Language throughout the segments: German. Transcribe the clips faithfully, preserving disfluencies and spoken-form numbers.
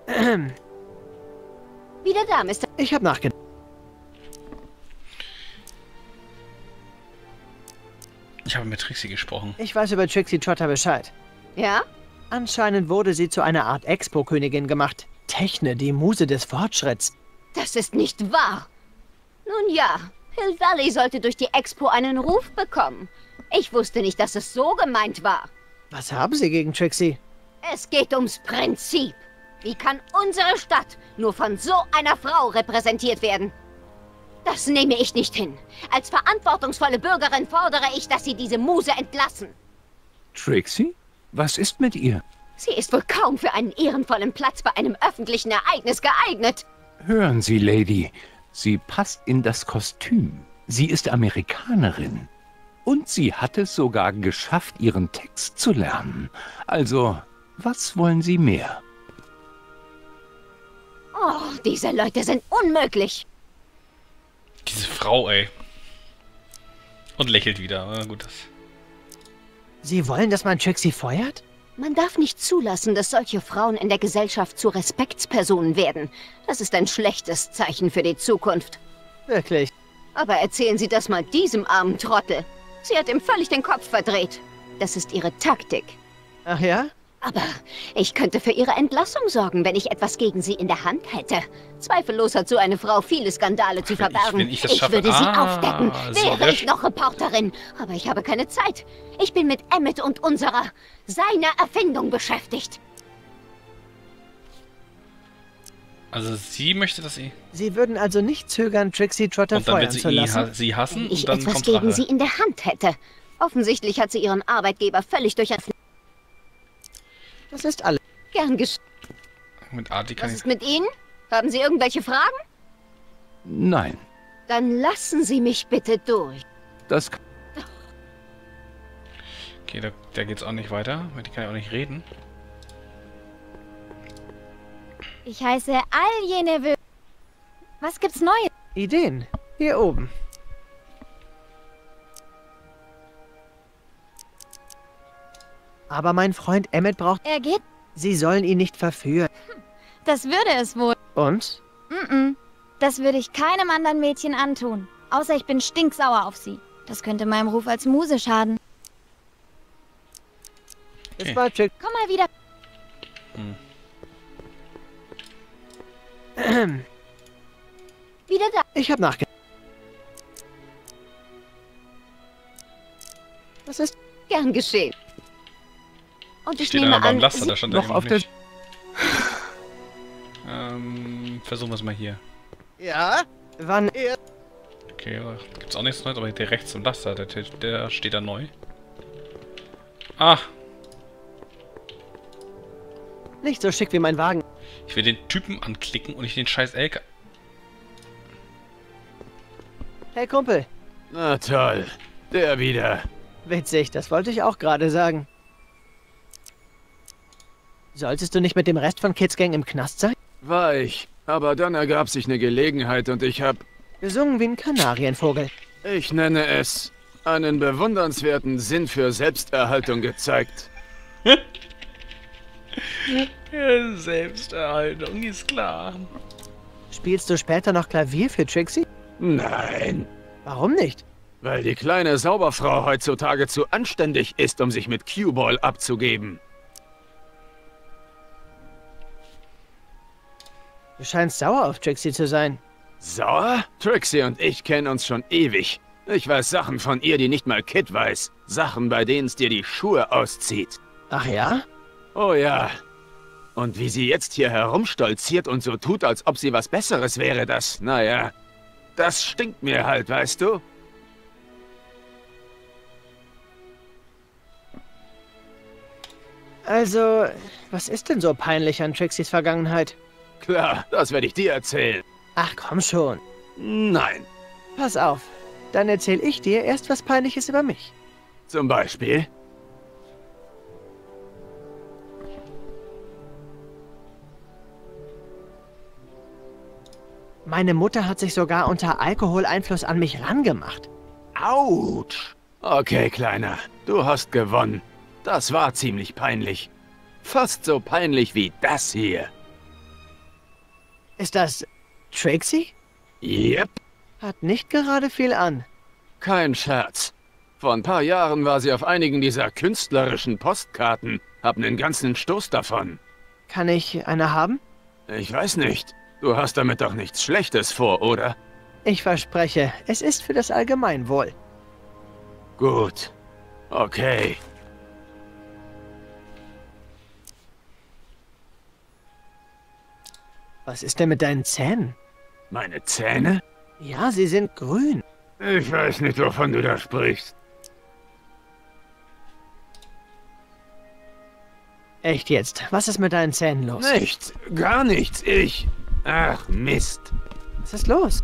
Wieder da, Mister Ich habe nachgedacht. Ich habe mit Trixie gesprochen. Ich weiß über Trixie Trotter Bescheid. Ja? Anscheinend wurde sie zu einer Art Expo-Königin gemacht. Techne, die Muse des Fortschritts. Das ist nicht wahr. Nun ja, Hill Valley sollte durch die Expo einen Ruf bekommen. Ich wusste nicht, dass es so gemeint war. Was haben Sie gegen Trixie? Es geht ums Prinzip. Wie kann unsere Stadt nur von so einer Frau repräsentiert werden? Das nehme ich nicht hin. Als verantwortungsvolle Bürgerin fordere ich, dass Sie diese Muse entlassen. Trixie? Was ist mit ihr? Sie ist wohl kaum für einen ehrenvollen Platz bei einem öffentlichen Ereignis geeignet. Hören Sie, Lady. Sie passt in das Kostüm. Sie ist Amerikanerin. Und sie hat es sogar geschafft, ihren Text zu lernen. Also, was wollen Sie mehr? Oh, diese Leute sind unmöglich. Diese Frau, ey. Und lächelt wieder. Na gut, das... Sie wollen, dass man Trixie feuert? Man darf nicht zulassen, dass solche Frauen in der Gesellschaft zu Respektspersonen werden. Das ist ein schlechtes Zeichen für die Zukunft. Wirklich? Aber erzählen Sie das mal diesem armen Trottel. Sie hat ihm völlig den Kopf verdreht. Das ist ihre Taktik. Ach ja? Aber ich könnte für ihre Entlassung sorgen, wenn ich etwas gegen sie in der Hand hätte. Zweifellos hat so eine Frau viele Skandale zu Wenn ich- verbergen. wenn ich das ich schaffe- würde sie Ah, aufdecken, so, wäre wer ich noch Reporterin. Aber ich habe keine Zeit. Ich bin mit Emmett und unserer, seiner Erfindung beschäftigt. Also sie möchte, dass sie... Sie würden also nicht zögern, Trixie Trotter Und dann feuern wird sie zu ihn lassen? ha sie hassen Wenn ich und dann etwas kommt gegen Rache. sie in der Hand hätte. Offensichtlich hat sie ihren Arbeitgeber völlig durcheinander. Das ist alles. Gern geschehen. Mit Arti kann Was ich... ist mit Ihnen? Haben Sie irgendwelche Fragen? Nein, Dann lassen Sie mich bitte durch. das... Okay, da, da geht's auch nicht weiter. Mit der kann ich auch nicht reden. Ich heiße all jene Wö... Was gibt's Neues? Ideen. Hier oben. Aber mein Freund Emmett braucht... Er geht? Sie sollen ihn nicht verführen. Das würde es wohl. Und? Mm-mm. Das würde ich keinem anderen Mädchen antun. Außer ich bin stinksauer auf sie. Das könnte meinem Ruf als Muse schaden. Es Okay. war Trick. Komm mal wieder. Hm. Wieder da. Ich habe nachgedacht. Was ist... Gern geschehen. Und ich Steht nehme einer beim an, Laster, Sie da stand noch er auf noch nicht. Ähm, versuchen wir es mal hier. Ja? Wann er... Okay, gibt's auch nichts Neues, aber der rechts im Laster, der, der steht da neu. Ah, Nicht so schick wie mein Wagen. ich will den Typen anklicken und nicht den scheiß L K. Hey Kumpel. Na toll, der wieder. Witzig, das wollte ich auch gerade sagen. Solltest du nicht mit dem Rest von Kids Gang im Knast sein? War ich. Aber dann ergab sich eine Gelegenheit und ich hab, Gesungen wie ein Kanarienvogel. ich nenne es, einen bewundernswerten Sinn für Selbsterhaltung gezeigt. Ja, Selbsterhaltung ist klar. Spielst du später noch Klavier für Trixie? Nein, Warum nicht? weil die kleine Sauberfrau heutzutage zu anständig ist, um sich mit Cue-Ball abzugeben. Du scheinst sauer auf Trixie zu sein. Sauer? Trixie und ich kennen uns schon ewig. Ich weiß Sachen von ihr, die nicht mal Kid weiß. Sachen, bei denen es dir die Schuhe auszieht. Ach ja? Oh ja. Und wie sie jetzt hier herumstolziert und so tut, als ob sie was Besseres wäre, das, naja, das stinkt mir halt, weißt du? Also, was ist denn so peinlich an Trixies Vergangenheit? Klar, das werde ich dir erzählen. Ach komm schon. Nein. Pass auf. Dann erzähl ich dir erst was Peinliches über mich. Zum Beispiel? Meine Mutter hat sich sogar unter Alkoholeinfluss an mich rangemacht. Autsch. Okay, Kleiner, du hast gewonnen. Das war ziemlich peinlich. Fast so peinlich wie das hier. Ist das Trixie? Yep. Hat nicht gerade viel an. Kein Scherz. Vor ein paar Jahren war sie auf einigen dieser künstlerischen Postkarten. Hab einen ganzen Stoß davon. Kann ich eine haben? Ich weiß nicht. Du hast damit doch nichts Schlechtes vor, oder? Ich verspreche, es ist für das Allgemeinwohl. Gut. Okay. Was ist denn mit deinen Zähnen? Meine Zähne? Ja, sie sind grün. Ich weiß nicht, wovon du da sprichst. Echt jetzt? Was ist mit deinen Zähnen los? Nichts. Gar nichts. Ich... Ach, Mist. Was ist los?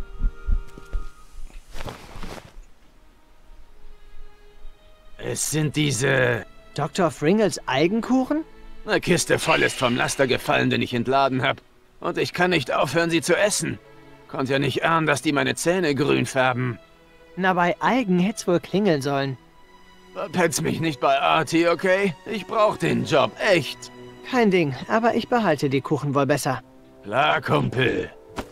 Es sind diese... Doktor Fringles Eigenkuchen? Eine Kiste voll ist vom Laster gefallen, den ich entladen habe. Und ich kann nicht aufhören, sie zu essen. Konnte ja nicht ahnen, dass die meine Zähne grün färben. Na, bei Algen hätt's wohl klingeln sollen. Petz mich nicht bei Artie, okay? Ich brauch den Job, echt. Kein Ding, aber ich behalte die Kuchen wohl besser. Klar, Kumpel.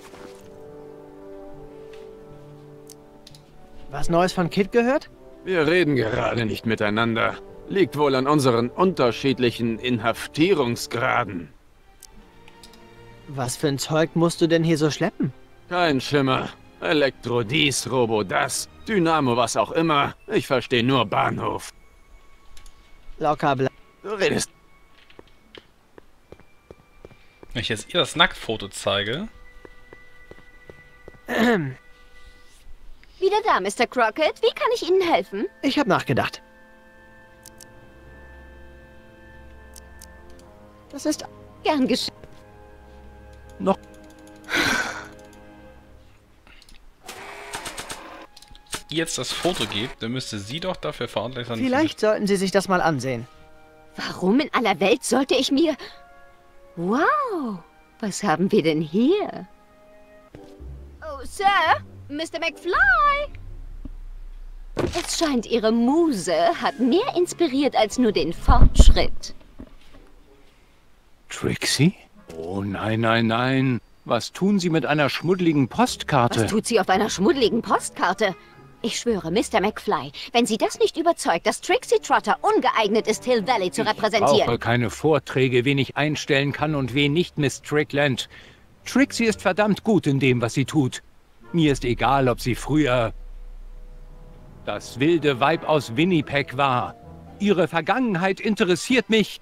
Was Neues von Kid gehört? Wir reden gerade nicht miteinander. Liegt wohl an unseren unterschiedlichen Inhaftierungsgraden. Was für ein Zeug musst du denn hier so schleppen? Kein Schimmer. Elektro dies, Robo das, Dynamo was auch immer. Ich verstehe nur Bahnhof. Locker bleiben. Du redest... Wenn ich jetzt ihr das Nacktfoto zeige... Wieder da, Mister Crockett. Wie kann ich Ihnen helfen? Ich habe nachgedacht. Das ist... Gern geschehen. Noch jetzt das Foto gibt, dann müsste sie doch dafür verantwortlich sein. Vielleicht sollten Sie sich das mal ansehen. Warum in aller Welt sollte ich mir... Wow, was haben wir denn hier? Oh, Sir, Mister McFly. Es scheint, Ihre Muse hat mehr inspiriert als nur den Fortschritt. Trixie? Oh nein, nein, nein. Was tun Sie mit einer schmuddeligen Postkarte? Was tut sie auf einer schmuddeligen Postkarte? Ich schwöre, Mister McFly, wenn Sie das nicht überzeugt, dass Trixie Trotter ungeeignet ist, Hill Valley zu Ich repräsentieren. brauche keine Vorträge, wen ich einstellen kann und wen nicht, Miss Strickland. Trixie ist verdammt gut in dem, was sie tut. Mir ist egal, ob sie früher das wilde Weib aus Winnipeg war. Ihre Vergangenheit interessiert mich.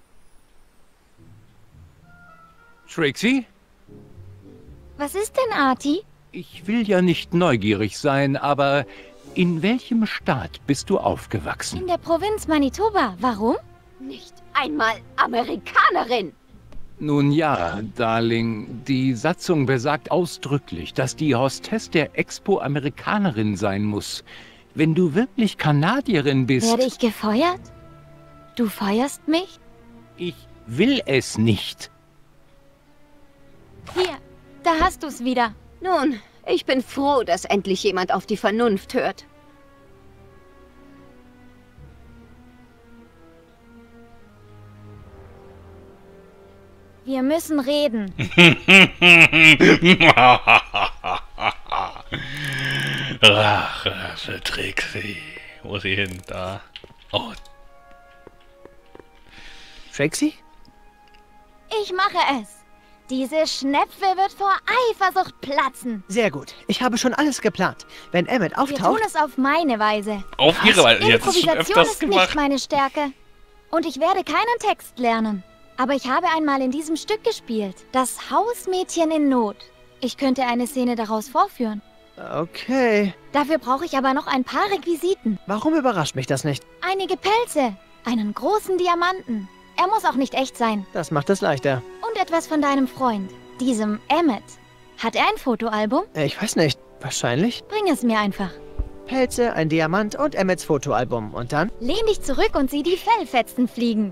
Trixie? Was ist denn, Artie? Ich will ja nicht neugierig sein, aber in welchem Staat bist du aufgewachsen? In der Provinz Manitoba. Warum? Nicht einmal Amerikanerin. Nun ja, Darling, die Satzung besagt ausdrücklich, dass die Hostess der Expo Amerikanerin sein muss. Wenn du wirklich Kanadierin bist... Werde ich gefeuert? Du feuerst mich? Ich will es nicht. Hier, da hast du's wieder. Nun, ich bin froh, dass endlich jemand auf die Vernunft hört. Wir müssen reden. Rache für Trixie. Wo ist sie hin? Da. Oh. Trixie? Ich mache es. Diese Schnepfe wird vor Eifersucht platzen. Sehr gut. Ich habe schon alles geplant. Wenn Emmett Wir tun auftaucht... es auf meine Weise. Auf ihre Weise. Jetzt ist schon Improvisation öfters ist nicht gemacht. meine Stärke. Und ich werde keinen Text lernen. Aber ich habe einmal in diesem Stück gespielt. Das Hausmädchen in Not. Ich könnte eine Szene daraus vorführen. Okay. Dafür brauche ich aber noch ein paar Requisiten. Warum überrascht mich das nicht? Einige Pelze. Einen großen Diamanten. Er muss auch nicht echt sein. Das macht es leichter. Und etwas von deinem Freund, diesem Emmett. Hat er ein Fotoalbum? Äh, Ich weiß nicht. Wahrscheinlich. Bring es mir einfach. Pelze, ein Diamant und Emmets Fotoalbum. Und dann? Lehn dich zurück und sieh die Fellfetzen fliegen.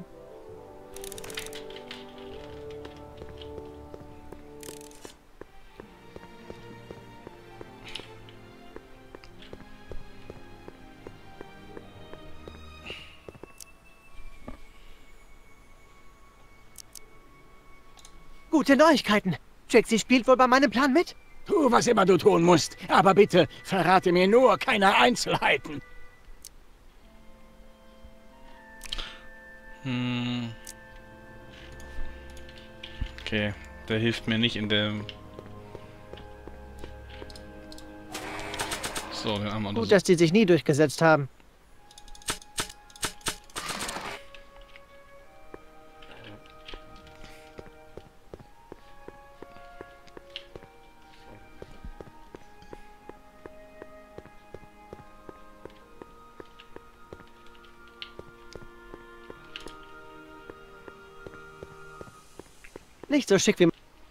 Gute Neuigkeiten. Trixie spielt wohl bei meinem Plan mit. Tu, was immer du tun musst. Aber bitte, verrate mir nur keine Einzelheiten. Hm. Okay, der hilft mir nicht in dem... So, den haben wir Gut, dass die sich nie durchgesetzt haben. Nicht so schick wie...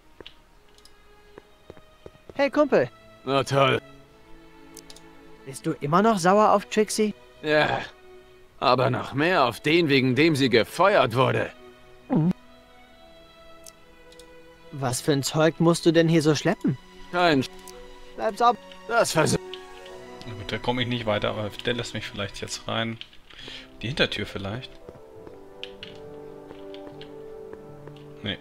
Hey, Kumpel. Na toll. Bist du immer noch sauer auf Trixie? Ja, aber noch mehr auf den, wegen dem sie gefeuert wurde. Was für ein Zeug musst du denn hier so schleppen? Kein Sch Bleib sauber. Das versucht. Na gut, da komme ich nicht weiter, aber der lässt mich vielleicht jetzt rein. Die Hintertür vielleicht? Nee.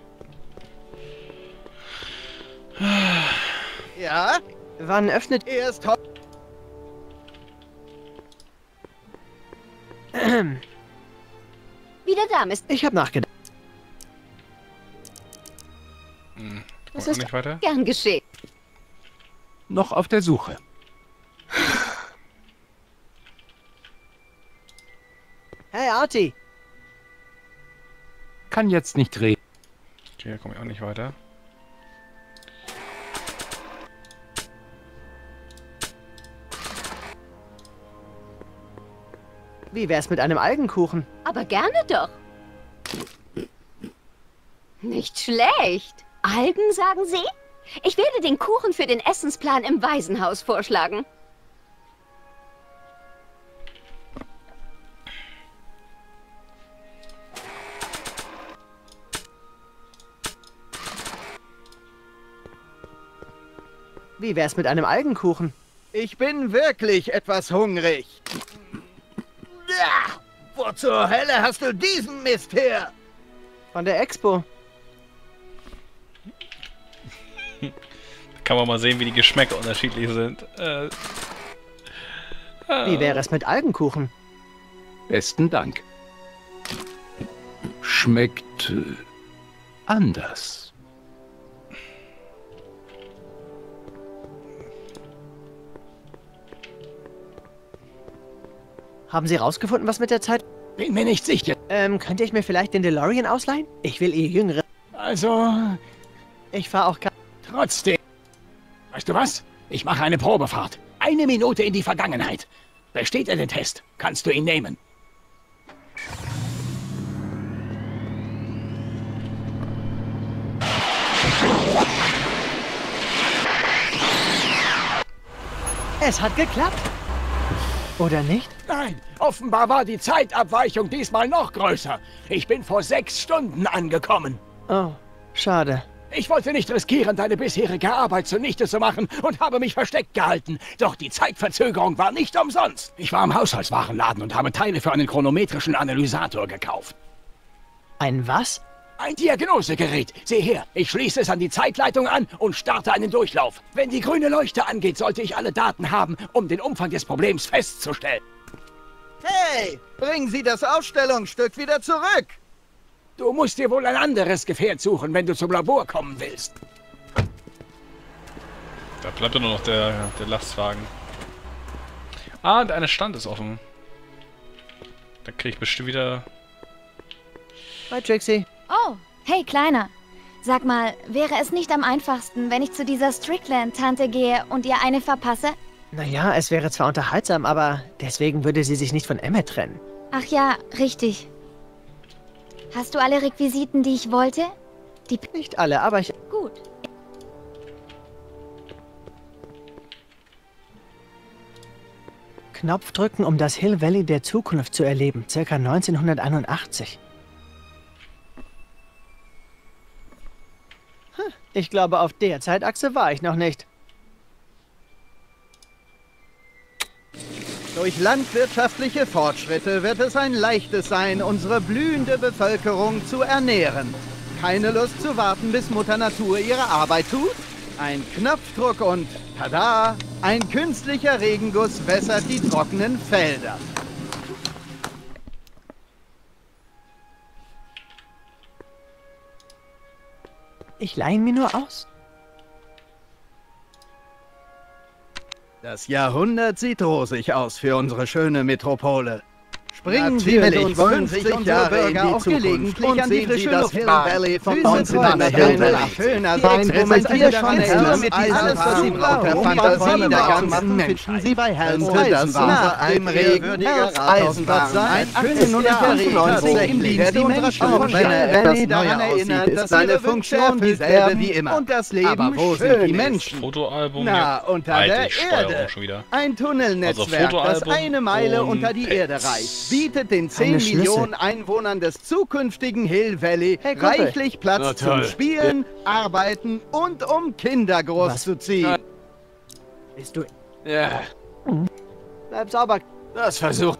Ja? Wann öffnet... Erst Wieder da, Mister Ich hab nachgedacht. Hm, Was kommt auch ist nicht weiter? Gern geschehen. Noch auf der Suche. Hey, Artie. Kann jetzt nicht reden. Okay, hier komme ich auch nicht weiter. Wie wär's mit einem Algenkuchen? Aber gerne doch. Nicht schlecht. Algen, sagen Sie? Ich werde den Kuchen für den Essensplan im Waisenhaus vorschlagen. Wie wär's mit einem Algenkuchen? Ich bin wirklich etwas hungrig. Ja, wo zur Hölle hast du diesen Mist her? Von der Expo. Da kann man mal sehen, wie die Geschmäcker unterschiedlich sind. Äh, Wie wäre es mit Algenkuchen? Besten Dank. Schmeckt äh, anders. Haben Sie rausgefunden, was mit der Zeit... Bin mir nicht sicher. Ähm, könnte ich mir vielleicht den DeLorean ausleihen? Ich will Ihr Jüngere... Also, Ich fahre auch... trotzdem. Weißt du was? Ich mache eine Probefahrt. Eine Minute in die Vergangenheit. Besteht er den Test, kannst du ihn nehmen. Es hat geklappt. Oder nicht? Nein, offenbar war die Zeitabweichung diesmal noch größer. Ich bin vor sechs Stunden angekommen. Oh, schade. Ich wollte nicht riskieren, deine bisherige Arbeit zunichte zu machen und habe mich versteckt gehalten. Doch die Zeitverzögerung war nicht umsonst. Ich war im Haushaltswarenladen und habe Teile für einen chronometrischen Analysator gekauft. Ein was? Ein Diagnosegerät. Sieh her, ich schließe es an die Zeitleitung an und starte einen Durchlauf. Wenn die grüne Leuchte angeht, sollte ich alle Daten haben, um den Umfang des Problems festzustellen. Hey, bringen Sie das Ausstellungsstück wieder zurück. Du musst dir wohl ein anderes Gefährt suchen, wenn du zum Labor kommen willst. Da bleibt ja nur noch der, der Lastwagen. Ah, und eine Stand ist offen. Da kriege ich bestimmt wieder... Hi, Trixie. Oh, hey Kleiner. Sag mal, wäre es nicht am einfachsten, wenn ich zu dieser Strickland-Tante gehe und ihr eine verpasse? Naja, es wäre zwar unterhaltsam, aber deswegen würde sie sich nicht von Emmet trennen. Ach ja, richtig. Hast du alle Requisiten, die ich wollte? Die... P Nicht alle, aber ich... Gut. Knopf drücken, um das Hill Valley der Zukunft zu erleben. Circa neunzehnhunderteinundachtzig. Hm, ich glaube, auf der Zeitachse war ich noch nicht. Durch landwirtschaftliche Fortschritte wird es ein leichtes sein, unsere blühende Bevölkerung zu ernähren. keine Lust zu warten, bis Mutter Natur ihre Arbeit tut? Ein Knopfdruck und tada! Ein künstlicher Regenguss wässert die trockenen Felder. Ich leihe ihn mir nur aus. Das Jahrhundert sieht rosig aus für unsere schöne Metropole. Springen Sie mit Natürlich uns wollen sich fünfzig unsere Jahre Bürger in die auch Zukunft gelegentlich und an die sehen Sie frische das Luft Hill wagen. Valley von Füße neunzehnhundert Hill Valley. schöner Sein repräsentiert Präsentier von schon Helm mit alles, alles, was Sie brauchen. um die Fantasie Sonne der warm zu ganzen machen, Menschen finden Sie bei Helmstedt, Und das war nach dem Regen Eisenbad sein. achtzehnhundertfünfundneunzig im Dienst unserer Stadt. Wenn er daran erinnert, dass seine Funktion dieselbe wie immer. Und das Leben aber wo sind die Menschen? Fotoalbum. Na, unter der Erde. Schon wieder. Ein Tunnelnetzwerk, Also das eine Meile unter die Erde reicht, bietet den zehn Millionen Einwohnern des zukünftigen Hill Valley Hey, Kumpel. reichlich Platz Na, zum toll. Spielen, Arbeiten und um Kinder großzuziehen. Bist du... Ja, Bleib sauber. das versucht.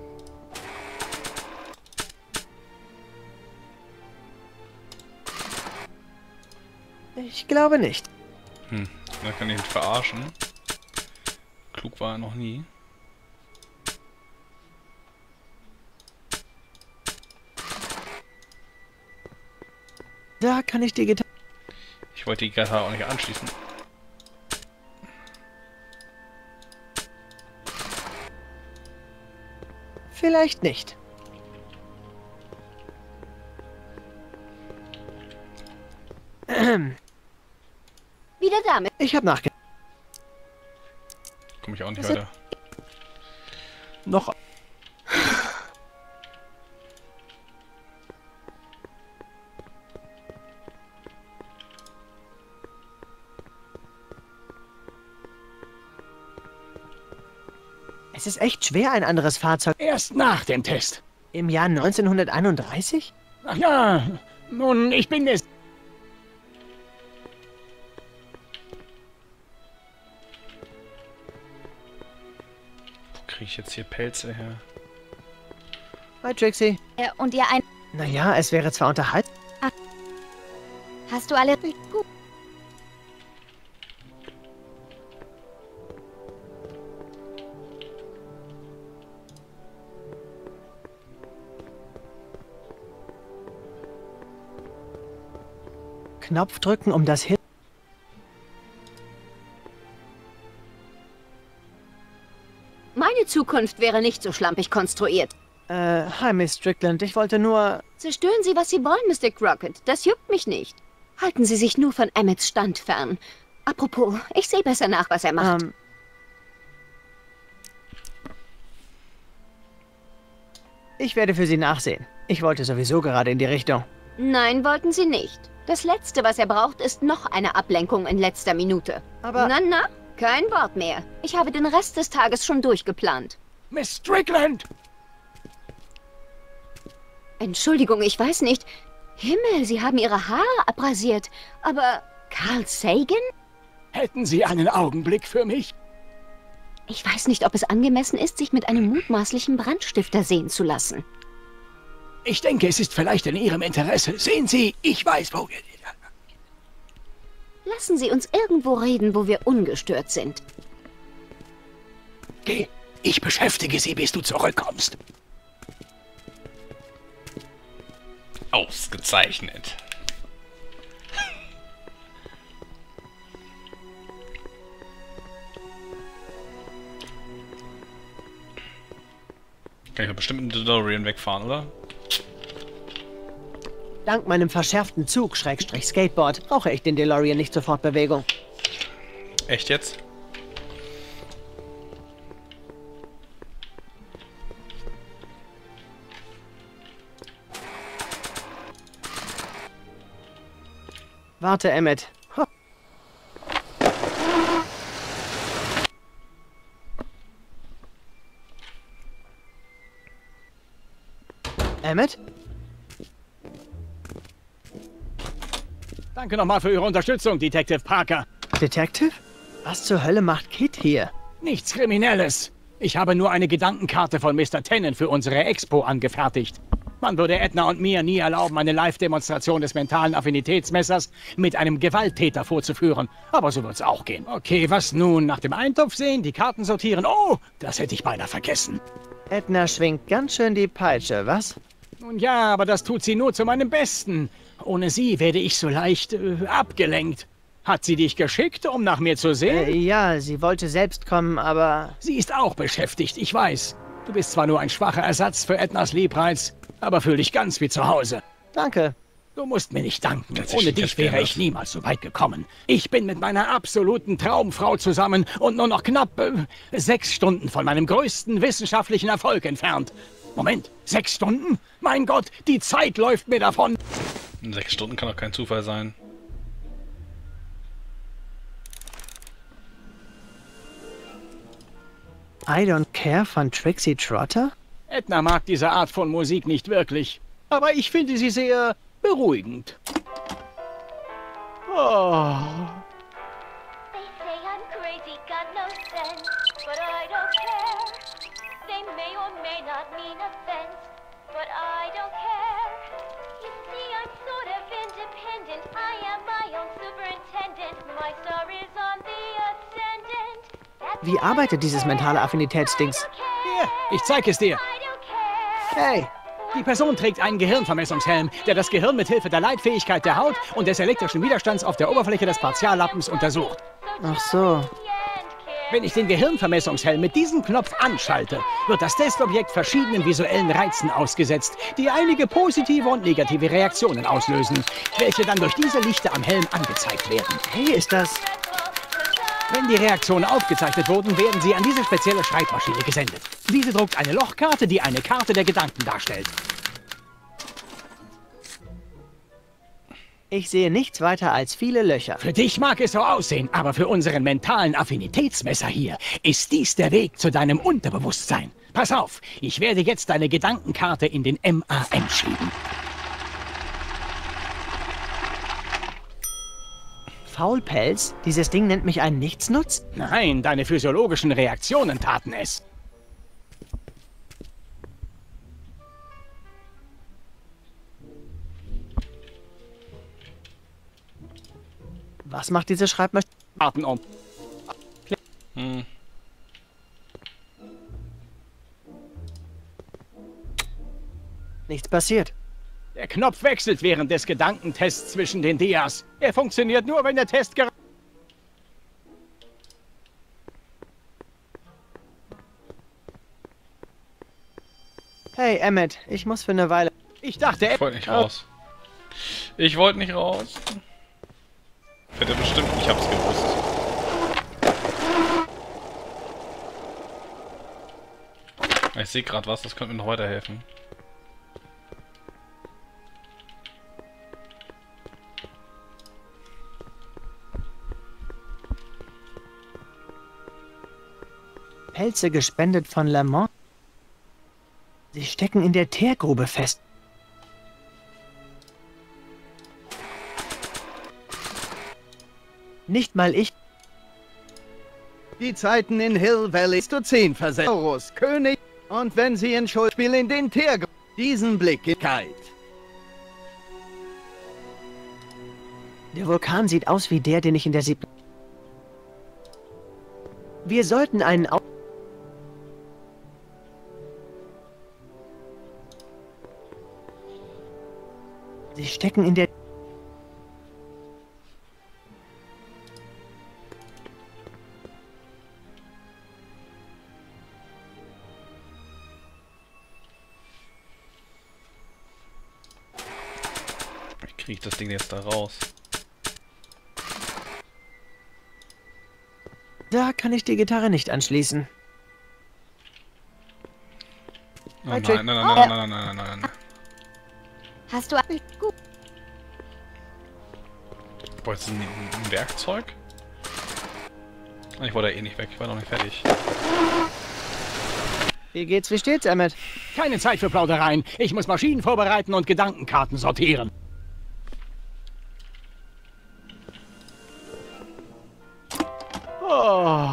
Ich glaube nicht. Hm, da kann ich mich verarschen. Klug war er noch nie. Da kann ich die Gitarre... Ich wollte die Gitarre auch nicht anschließen. Vielleicht nicht. Wieder damit. Ich habe nachgedacht. Komme ich auch nicht Was weiter. Noch... Es ist echt schwer, ein anderes Fahrzeug... Erst nach dem Test. Im Jahr neunzehnhunderteinunddreißig? Ach ja, nun, ich bin mir... Wo kriege ich jetzt hier Pelze her? Hi, Trixie. Äh, Und ihr ein... Naja, es wäre zwar unterhalten... Hast du alle... Gut. Knopf drücken, um das Hill... Meine Zukunft wäre nicht so schlampig konstruiert. Äh, hi, Miss Strickland. Ich wollte nur... Zerstören Sie, was Sie wollen, Mister Crockett. Das juckt mich nicht. Halten Sie sich nur von Emmets Stand fern. Apropos, ich sehe besser nach, was er macht. Ähm... Ich werde für Sie nachsehen. Ich wollte sowieso gerade in die Richtung. Nein, wollten Sie nicht. Das Letzte, was er braucht, ist noch eine Ablenkung in letzter Minute. Aber... Na, na, kein Wort mehr. Ich habe den Rest des Tages schon durchgeplant. Miss Strickland! Entschuldigung, ich weiß nicht. Himmel, Sie haben Ihre Haare abrasiert. Aber Carl Sagan? Hätten Sie einen Augenblick für mich? Ich weiß nicht, ob es angemessen ist, sich mit einem mutmaßlichen Brandstifter sehen zu lassen. Ich denke, es ist vielleicht in Ihrem Interesse. Sehen Sie, ich weiß, wo wir... Lassen Sie uns irgendwo reden, wo wir ungestört sind. Geh, ich beschäftige Sie, bis du zurückkommst. Ausgezeichnet. Kann ich doch bestimmt mit dem DeLorean wegfahren, oder? Dank meinem verschärften Zug, Schrägstrich Skateboard, brauche ich den DeLorean nicht zur Fortbewegung. Echt jetzt? Warte, Emmett. Ho. Emmett? Danke nochmal für Ihre Unterstützung, Detective Parker. Detective? Was zur Hölle macht Kid hier? Nichts Kriminelles. Ich habe nur eine Gedankenkarte von Mister Tennant für unsere Expo angefertigt. Man würde Edna und mir nie erlauben, eine Live-Demonstration des mentalen Affinitätsmessers mit einem Gewalttäter vorzuführen. Aber so wird's auch gehen. Okay, was nun? Nach dem Eintopf sehen, die Karten sortieren. Oh, das hätte ich beinahe vergessen. Edna schwingt ganz schön die Peitsche, was? Nun ja, aber das tut sie nur zu meinem Besten. Ohne sie werde ich so leicht äh, abgelenkt. Hat sie dich geschickt, um nach mir zu sehen? Äh, ja, sie wollte selbst kommen, aber... Sie ist auch beschäftigt, ich weiß. Du bist zwar nur ein schwacher Ersatz für Ednas Liebreiz, aber fühl dich ganz wie zu Hause. Danke. Du musst mir nicht danken. Das ist Ohne schon dich wäre geändert. ich niemals so weit gekommen. Ich bin mit meiner absoluten Traumfrau zusammen und nur noch knapp äh, sechs Stunden von meinem größten wissenschaftlichen Erfolg entfernt. Moment, sechs Stunden? Mein Gott, die Zeit läuft mir davon. In sechs Stunden kann doch kein Zufall sein. I Don't Care von Trixie Trotter? Edna mag diese Art von Musik nicht wirklich, aber ich finde sie sehr beruhigend. Oh. They say I'm crazy, got no sense, but I don't care. They may or may not mean offense, but I don't care. You see, I'm sort of independent. I am my own superintendent. My star is on the ascendant. That's Wie arbeitet dieses mentale Affinitätsdings? Hier, ich zeige es dir. I don't care. Hey, Die Person trägt einen Gehirnvermessungshelm, der das Gehirn mit Hilfe der Leitfähigkeit der Haut und des elektrischen Widerstands auf der Oberfläche des Partiallappens untersucht. ach so. Wenn ich den Gehirnvermessungshelm mit diesem Knopf anschalte, wird das Testobjekt verschiedenen visuellen Reizen ausgesetzt, die einige positive und negative Reaktionen auslösen, welche dann durch diese Lichter am Helm angezeigt werden. Hey, ist das... Wenn die Reaktionen aufgezeichnet wurden, werden sie an diese spezielle Schreibmaschine gesendet. Diese druckt eine Lochkarte, die eine Karte der Gedanken darstellt. Ich sehe nichts weiter als viele Löcher. Für dich mag es so aussehen, aber für unseren mentalen Affinitätsmesser hier ist dies der Weg zu deinem Unterbewusstsein. Pass auf, ich werde jetzt deine Gedankenkarte in den M A N schieben. Faulpelz? Dieses Ding nennt mich einen Nichtsnutz? Nein, deine physiologischen Reaktionen taten es. Was macht diese Schreibmaschine? Warten um. Hm. Nichts passiert. Der Knopf wechselt während des Gedankentests zwischen den Dias. Er funktioniert nur, wenn der Test gerade... Hey, Emmett, ich muss für eine Weile... Ich dachte... Ich wollte nicht raus. Ich wollte nicht raus. Hätte bestimmt, ich hab's gewusst. Ich sehe gerade was, das könnte mir noch weiterhelfen. Pelze gespendet von Lamont. Sie stecken in der Teergrube fest. Nicht mal ich... Die Zeiten in Hill Valley zu zehn versetzt. Horus, König. Und wenn sie in Schuld spielen, den Teer... Diesen Blick in Kalt. Der Vulkan sieht aus wie der, den ich in der siebten... Wir sollten einen... Au Sie stecken in der... Wie kriege ich das Ding jetzt da raus? Da kann ich die Gitarre nicht anschließen. Oh Hi, nein, Chick. nein, nein, nein, nein, nein, nein, nein, nein. Hast du... Gut. Boah, jetzt ein, ein Werkzeug? Ich wollte ja eh nicht weg, ich war noch nicht fertig. Wie geht's, wie steht's, Emmett? Keine Zeit für Plaudereien. Ich muss Maschinen vorbereiten und Gedankenkarten sortieren. Oh.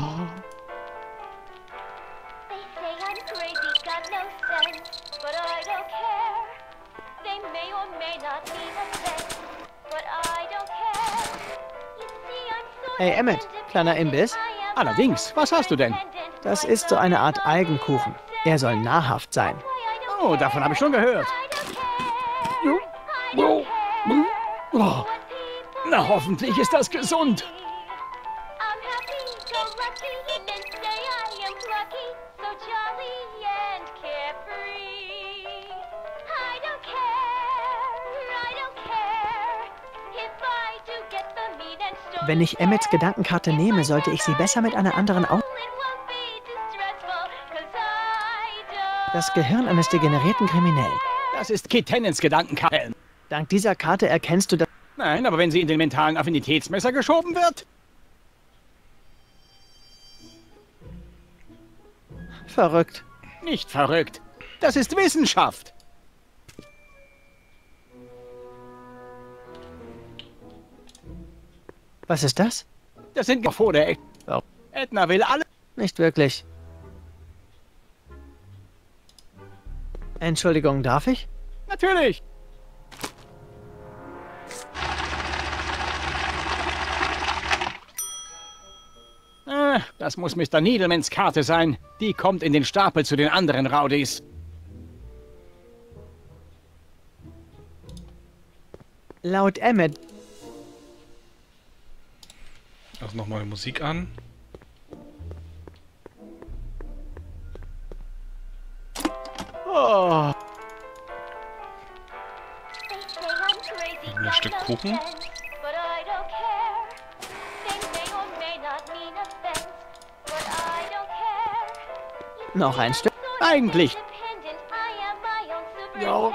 They say I'm crazy, got no sense, but I don't care. Hey, Emmett, kleiner Imbiss. Allerdings, was hast du denn? Das ist so eine Art Algenkuchen. Er soll nahrhaft sein. Oh, davon habe ich schon gehört. Oh. Na, hoffentlich ist das gesund. Wenn ich Emmets Gedankenkarte nehme, sollte ich sie besser mit einer anderen aus... Das Gehirn eines degenerierten Kriminellen. Das ist Kit Tennants Gedankenkarte. Dank dieser Karte erkennst du das... Nein, aber wenn sie in den mentalen Affinitätsmesser geschoben wird? Verrückt. Nicht verrückt. Das ist Wissenschaft. Was ist das? Das sind vor der Ecke. Oh. Edna will alle... Nicht wirklich. Entschuldigung, darf ich? Natürlich. Ah, das muss Mister Needlemans Karte sein. Die kommt in den Stapel zu den anderen Rowdies. Laut Emmett... Also nochmal Musik an. Oh. Ein Stück Kuchen. Noch ein Stück. Eigentlich. Ja.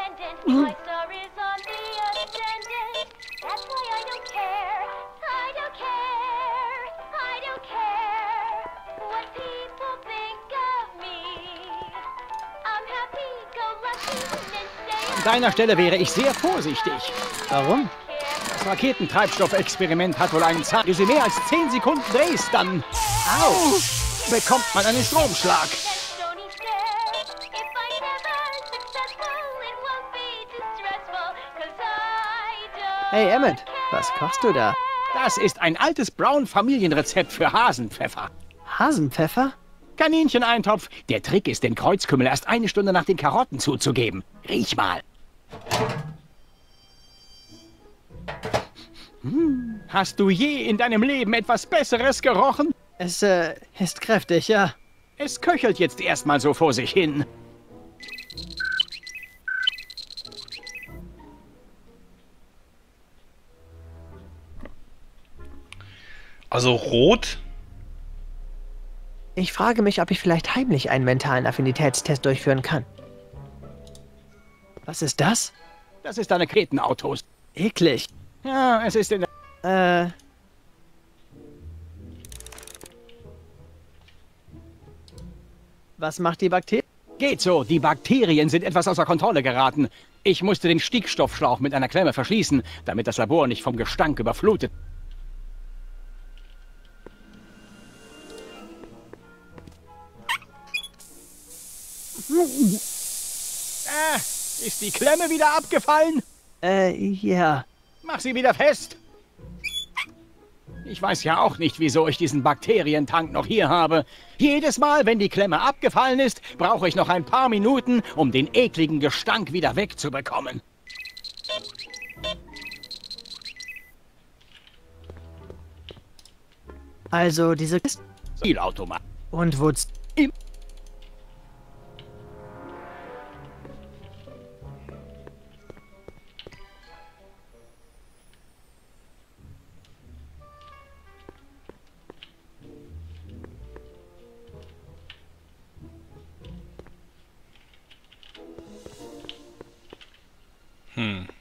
An deiner Stelle wäre ich sehr vorsichtig. Warum? Das Raketentreibstoffexperiment hat wohl einen Zahn. Wenn du sie mehr als zehn Sekunden drehst, dann... Au! Bekommt man einen Stromschlag. Hey, Emmett, was kochst du da? Das ist ein altes Brown-Familienrezept für Hasenpfeffer. Hasenpfeffer? Kanincheneintopf. Der Trick ist, den Kreuzkümmel erst eine Stunde nach den Karotten zuzugeben. Riech mal. Hm. Hast du je in deinem Leben etwas Besseres gerochen? Es, äh, ist kräftig, ja. Es köchelt jetzt erstmal so vor sich hin. Also rot. Ich frage mich, ob ich vielleicht heimlich einen mentalen Affinitätstest durchführen kann. Was ist das? Das ist eine Kretenautos. Eklig. Ja, es ist in der... Äh... Was macht die Bakterie? Geht so, die Bakterien sind etwas außer Kontrolle geraten. Ich musste den Stickstoffschlauch mit einer Klemme verschließen, damit das Labor nicht vom Gestank überflutet. Ah, ist die Klemme wieder abgefallen? Äh, ja. Mach sie wieder fest. Ich weiß ja auch nicht, wieso ich diesen Bakterientank noch hier habe. Jedes Mal, wenn die Klemme abgefallen ist, brauche ich noch ein paar Minuten, um den ekligen Gestank wieder wegzubekommen. Also diese... Spielautomat. Und wo's... Im Hm.